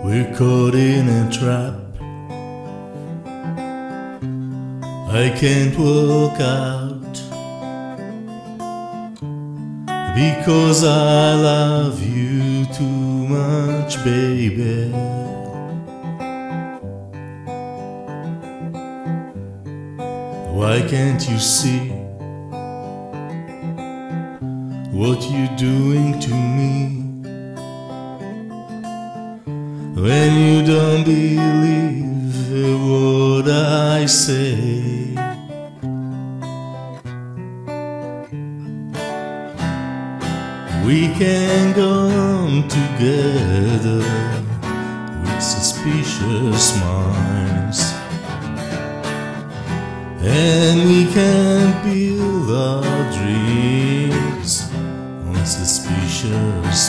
We're caught in a trap. I can't walk out because I love you too much, baby. Why can't you see what you're doing to me? When you don't believe what I say, we can go on together with suspicious minds, and we can build our dreams on suspicious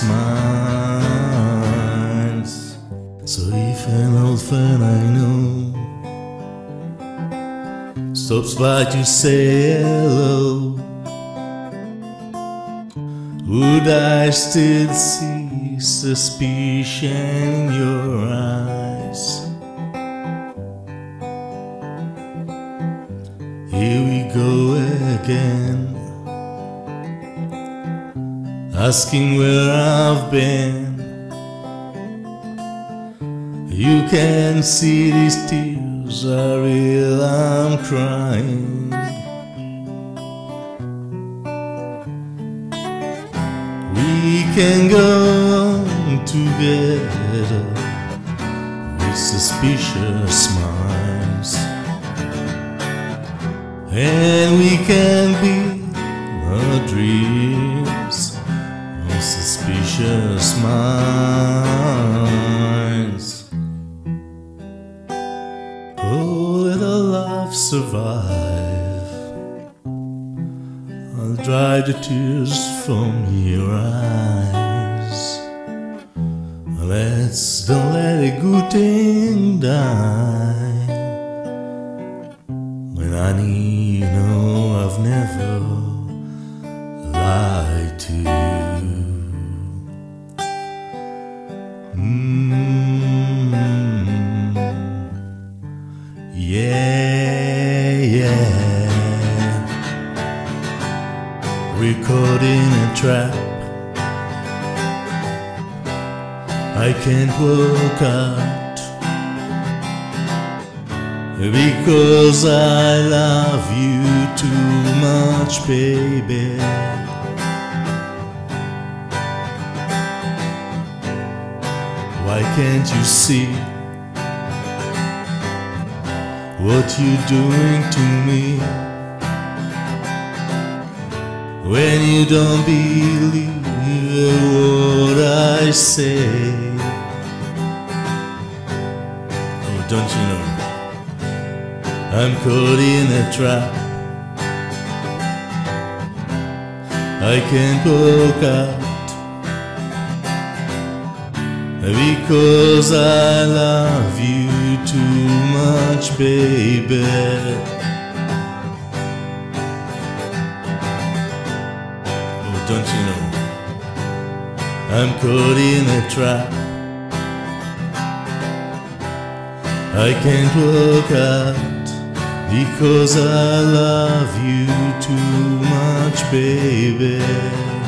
minds. So if an old friend I know stops by to say hello, would I still see suspicion in your eyes? Here we go again, asking where I've been. You can see these tears are real, I'm crying. We can go on together with suspicious minds, and we can build our dreams on suspicious minds. Oh, let our love survive. I'll dry the tears from your eyes. Don't let a good thing die. When I need, no, I've never lied to you. Yeah. We're caught in a trap. I can't walk out because I love you too much, baby. Why can't you see what you're doing to me? When you don't believe what I say. Oh, don't you know I'm caught in a trap? I can't walk out because I love you too much, baby. Don't you know I'm caught in a trap? I can't walk out because I love you too much, baby.